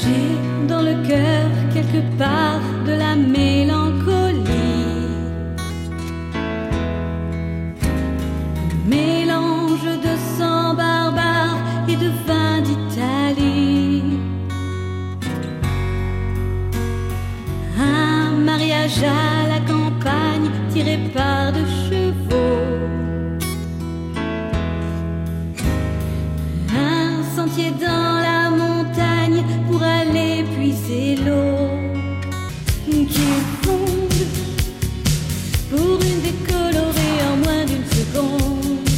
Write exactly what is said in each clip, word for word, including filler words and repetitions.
J'ai dans le cœur quelque part de la mélancolie, mélange de sang barbare et de vin d'Italie. Un mariage à la campagne tiré par deux chevaux, un sentier dans la montagne pour aller puiser l'eau qui fonde pour une décolorée en moins d'une seconde.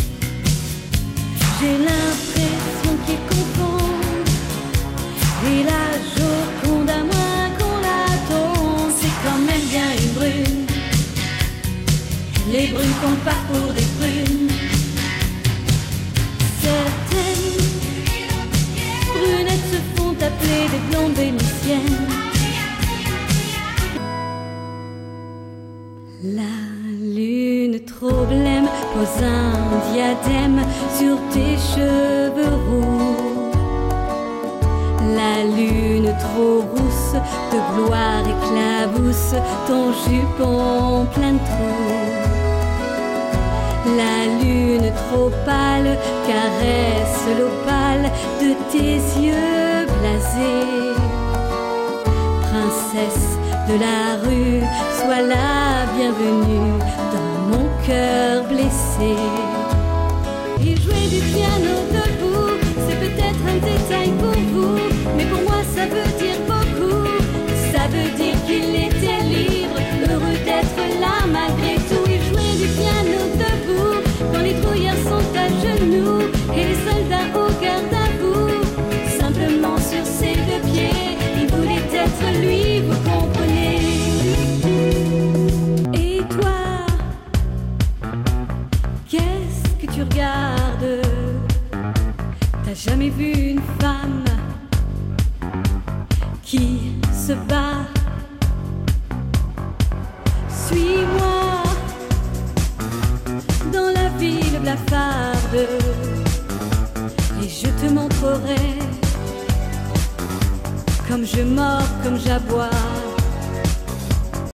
J'ai l'impression qu'ils confondent et la Joconde à moins qu'on la tombe. C'est quand même bien une brune, les brunes comptent pas pour des prunes. Certaines brunettes se font appeler des blondes vénitiennes. La lune trop blême pose un diadème sur tes cheveux roux. La lune trop rousse de gloire éclabousse ton jupon plein de trous. La lune trop pâle caresse l'opale de tes yeux blasés. Princesse de la rue, sois la bienvenue dans mon cœur blessé. Et jouer du piano debout, c'est peut-être un détail pour vous, mais pour moi ça veut dire beaucoup. Ça veut dire qu'il était libre, heureux d'être là malgré tout. Et jouer du piano debout, quand les trouillards sont à genoux et les soldats au garde à vous. Simplement sur ses deux pieds, il voulait être lui, vous comprenez. Et toi, qu'est-ce que tu regardes? T'as jamais vu une femme qui se bat? Suis-moi dans la ville blafarde et je te montrerai comme je mords, comme j'aboie.